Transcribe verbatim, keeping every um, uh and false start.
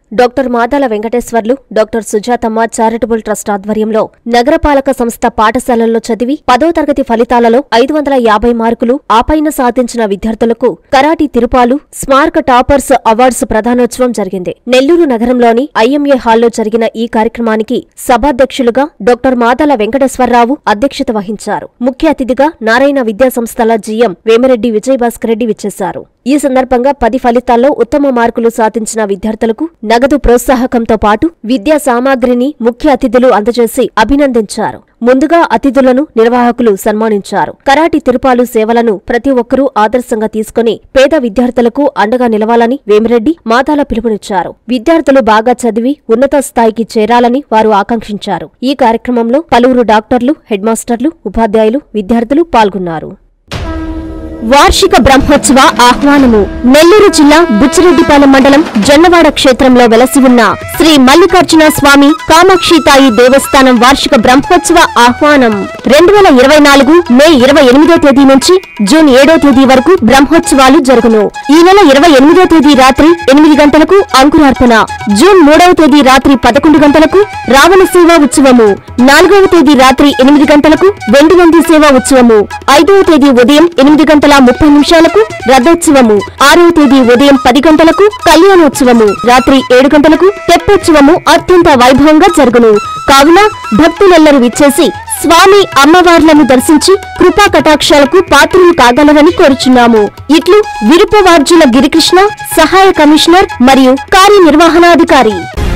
Doctor Madala Venkateswarlu, doctor Sujathamma charitable trust ఆధ్వర్యంలో నగరపాలక సంస్థ పాఠశాలల్లో చదివి పదో తరగతి ఫలితాలలో ఐదు వందల యాభై మార్కులు ఆపైన సాధించిన విద్యార్థులకు కరాటి తిరుపాలు స్మారక టాపర్స్ అవార్డ్స్ ప్రదానోత్సవం జరిగింది. నెల్లూరు నగరంలోని ఐఎంఏ హాల్లో జరిగిన ఈ కార్యక్రమానికి సభాధ్యక్షులుగా డాక్టర్ మాదాల వెంకటేశ్వరరావు అధ్యక్షత వహించారు. ముఖ్య అతిథిగా నారాయణ విద్యా సంస్థల జీఎం వేమిరెడ్డి విజయభాస్కర్ రెడ్డి విచ్చేశారు. ఈ సందర్భంగా పది ఫలితాల్లో ఉత్తమ మార్కులు సాధించిన విద్యార్థులకు నగదు ప్రోత్సాహకంతో పాటు విద్యా సామాగ్రిని ముఖ్య అతిథులు అందజేసి అభినందించారు. ముందుగా అతిథులను నిర్వాహకులు సన్మానించారు. కరాటి తిరుపాలు సేవలను ప్రతి ఒక్కరూ ఆదర్శంగా తీసుకుని పేద విద్యార్థులకు అండగా నిలవాలని వేమిరెడ్డి మాదాల పిలుపునిచ్చారు. విద్యార్థులు బాగా చదివి ఉన్నత స్థాయికి చేరాలని వారు ఆకాంక్షించారు. ఈ కార్యక్రమంలో పలువురు డాక్టర్లు, హెడ్ మాస్టర్లు, ఉపాధ్యాయులు, విద్యార్థులు పాల్గొన్నారు. వార్షిక బ్రహ్మోత్సవ ఆహ్వానము. నెల్లూరు జిల్లా బుచ్చిరెడ్డిపాలెం మండలం జొన్నవాడ క్షేత్రంలో వెలసి ఉన్న శ్రీ మల్లికార్జున స్వామి కామాక్షితాయి దేవస్థానం వార్షిక బ్రహ్మోత్సవ ఆహ్వానం రెండు వేల ఇరవై నాలుగు మే ఇరవై ఎనిమిదో తేదీ నుంచి జూన్ ఏడో తేదీ వరకు బ్రహ్మోత్సవాలు జరుగును. ఈ నెల ఇరవై ఎనిమిదో తేదీ రాత్రి ఎనిమిది గంటలకు అంకురార్పణ, జూన్ మూడవ తేదీ రాత్రి పదకొండు గంటలకు రావణ సేవా ఉత్సవము, నాలుగవ తేదీ రాత్రి ఎనిమిది గంటలకు వెండి నంది సేవా ఉత్సవము, ఐదవ తేదీ ఉదయం ఎనిమిది గంటల ముప్పై నిమిషాలకు రథోత్సవము, ఆరవ తేదీ ఉదయం పది గంటలకు కళ్యాణోత్సవము, రాత్రి ఏడు గంటలకు తెప్పోత్సవము అత్యంత వైభవంగా జరుగును. కావున భక్తులెల్లరూ విచ్చేసి స్వామి అమ్మవార్లను దర్శించి కృపా కటాక్షాలకు పాత్రలు కాగలరని కోరుచున్నాము. ఇట్లు విరుపవార్జుల గిరికృష్ణ, సహాయ కమిషనర్ మరియు కార్యనిర్వహణాధికారి.